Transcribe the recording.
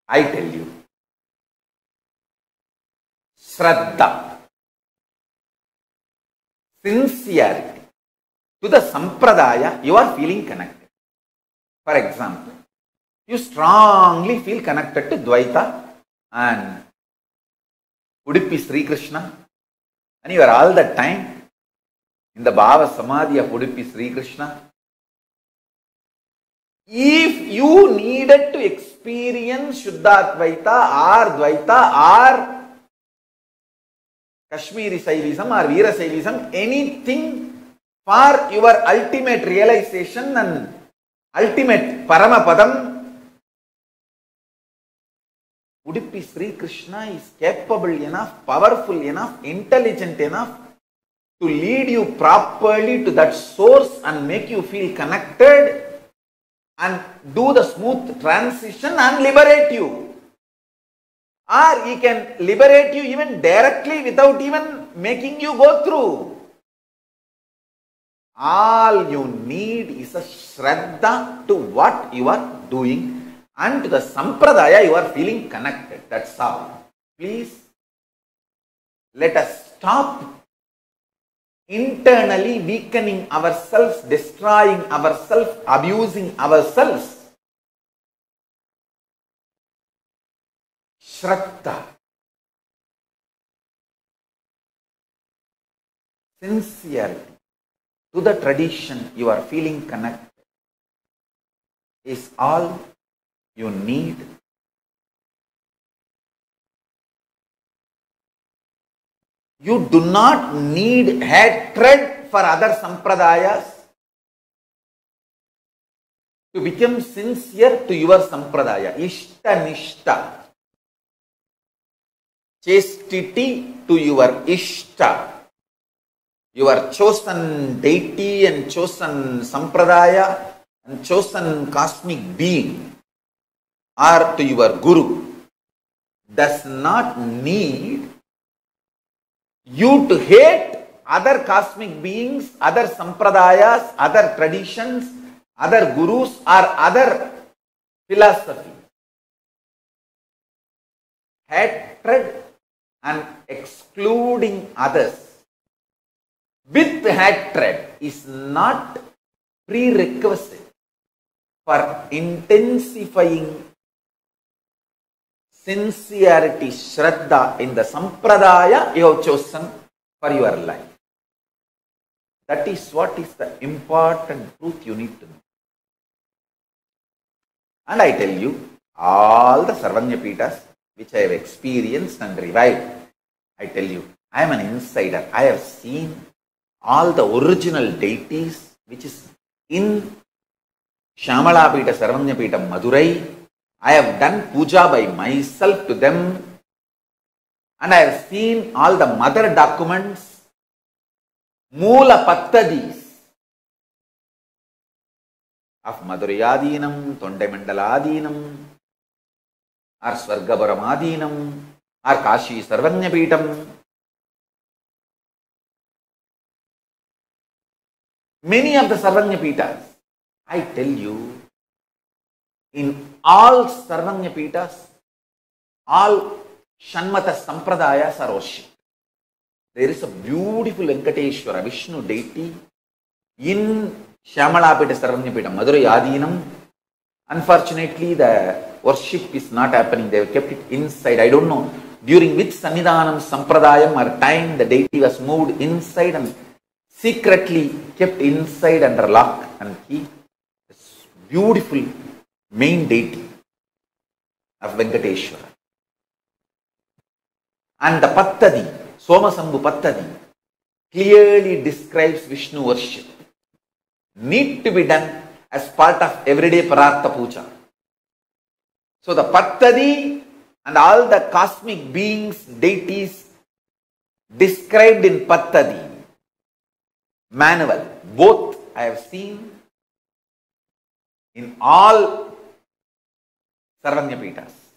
I tell you, Shraddha, sincerity to the Sampradaya, you are feeling connected. For example, you strongly feel connected to Dvaita and Udupi Sri Krishna, and you are all the time in the Bhava Samadhi of Udupi Sri Krishna. If you needed to experience Shuddha Advaita or Dvaita or Kashmiri Saivism or Veera Saivism, anything for your ultimate realization and ultimate Paramapadam, Udupi Sri Krishna is capable enough, powerful enough, intelligent enough to lead you properly to that source and make you feel connected and do the smooth transition and liberate you. Or he can liberate you even directly without even making you go through. All you need is a Shraddha to what you are doing and to the Sampradaya you are feeling connected. That's all. Please, let us stop internally weakening ourselves, destroying ourselves, abusing ourselves. Shraddha, sincerity to the tradition you are feeling connected is all you need. You do not need hatred for other sampradayas to become sincere to your sampradaya. Ishta nishta. Chastity to your ishta. Your chosen deity and chosen sampradaya and chosen cosmic being, or to your guru, does not need you to hate other cosmic beings, other sampradayas, other traditions, other gurus or other philosophy. Hatred and excluding others with hatred is not prerequisite for intensifying sincerity, Shraddha in the Sampradaya you have chosen for your life. That is what is the important truth you need to know. And I tell you, all the Sarvanyapitas which I have experienced and revived, I tell you, I am an insider. I have seen all the original deities which is in Shyamalapita Sarvanyapita Madurai. I have done puja by myself to them, and I have seen all the mother documents, Moola Pattadis of Madurayadinam, Tondaimandaladinam, or Swargabaramadinam, or Kashi Sarvanyapitam. Many of the Sarvanyapitas, I tell you, in all Sarvanyapitas, all Shanmata Sampradayas are worshipped. There is a beautiful Venkateshwara Vishnu deity in Shyamalapita Sarvanyapita Madurai Adinam. Unfortunately, the worship is not happening. They have kept it inside. I don't know during which Sannidhanam Sampradayam or time the deity was moved inside and secretly kept inside under lock and key. This beautiful main deity of Venkateshwara. And the Pattadi, Somasambhu Pattadi, clearly describes Vishnu worship. Need to be done as part of everyday Parartha Puja. So the Pattadi and all the cosmic beings, deities described in Pattadi manual, both I have seen in all Sarvanyapitas.